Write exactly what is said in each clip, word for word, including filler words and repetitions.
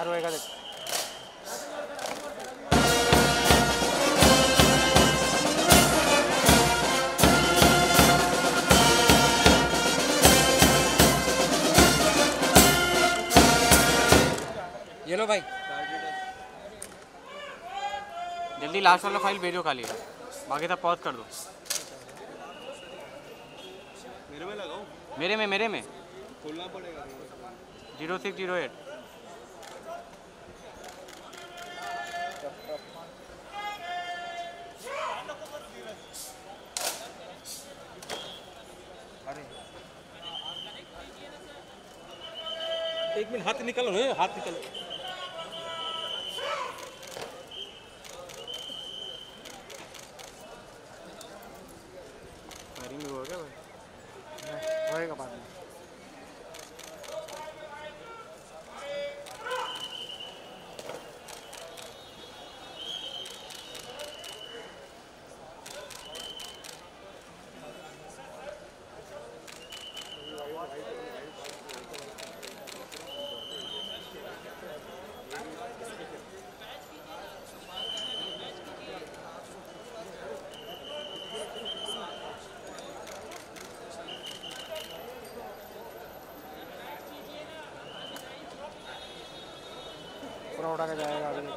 रोएगा देख। ये लो भाई, जल्दी लास्ट वाला फाइल भेजो खाली, बाकी सब पॉज कर दो। मेरे में लगाओ, मेरे में मेरे में खोलना पड़ेगा। जीरो सिक्स जीरो एट एक मिनट हाथ निकालो, हाथ निकालो। फायरिंग भी हो गया भाई, होएगा बाद में। पूरा उड़ा के जाएगा अभी।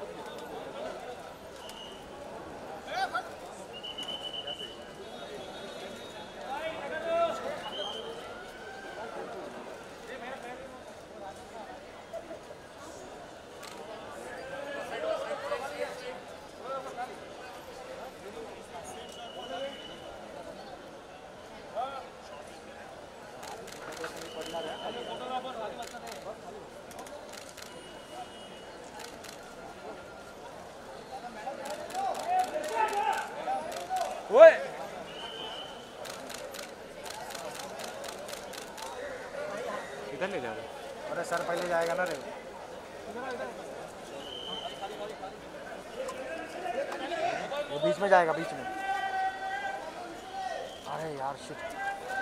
ओए किधर ले जा रहे? अरे सर पहले जाएगा ना रे, वो बीच में जाएगा, बीच में। अरे यार शिट।